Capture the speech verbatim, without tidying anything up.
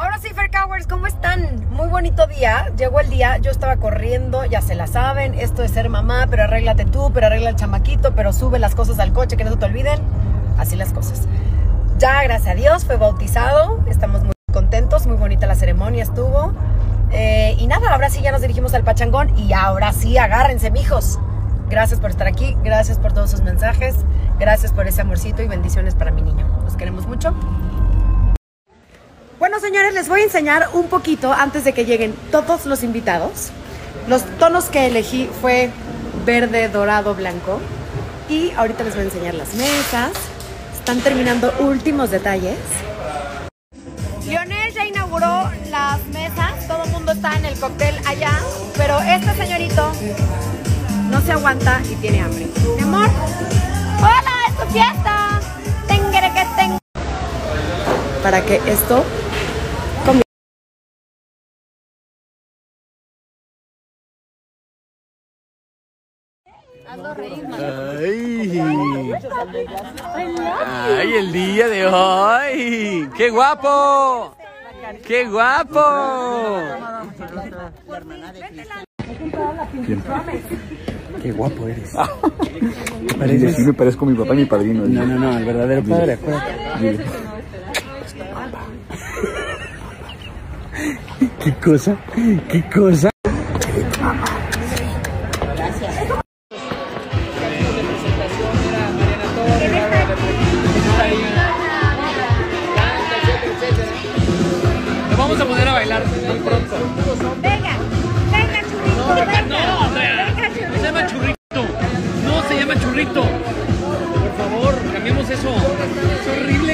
Ahora sí, Fair Cowers, ¿cómo están? Muy bonito día, llegó el día, yo estaba corriendo, ya se la saben, esto de ser mamá, pero arréglate tú, pero arregla el chamaquito, pero sube las cosas al coche, que no se te olviden, así las cosas. Ya, gracias a Dios, fue bautizado, estamos muy contentos, muy bonita la ceremonia estuvo, eh, y nada, ahora sí ya nos dirigimos al pachangón, y ahora sí, agárrense, mijos. Gracias por estar aquí, gracias por todos sus mensajes, gracias por ese amorcito y bendiciones para mi niño, los queremos mucho. Bueno, señores, les voy a enseñar un poquito antes de que lleguen todos los invitados. Los tonos que elegí fue verde, dorado, blanco. Y ahorita les voy a enseñar las mesas. Están terminando últimos detalles. Lionel ya inauguró las mesas. Todo el mundo está en el cóctel allá. Pero este señorito no se aguanta y tiene hambre. Mi amor, ¡hola! ¡Es tu fiesta! ¡Tengere que ten! Para que esto comience. Ay, ay, el día de hoy. ¡Qué guapo! ¡Qué guapo! Qué guapo eres. Pareces... Sí, me parezco a mi papá y mi padrino. No, no, no, el verdadero padre, acuérdate. ¿Qué cosa? ¿Qué cosa? Nos vamos a poner a bailar muy pronto. Venga, venga, churrito, No, venga. no, Andrea, no se llama churrito. No se llama churrito. Por favor, cambiemos eso. Es horrible.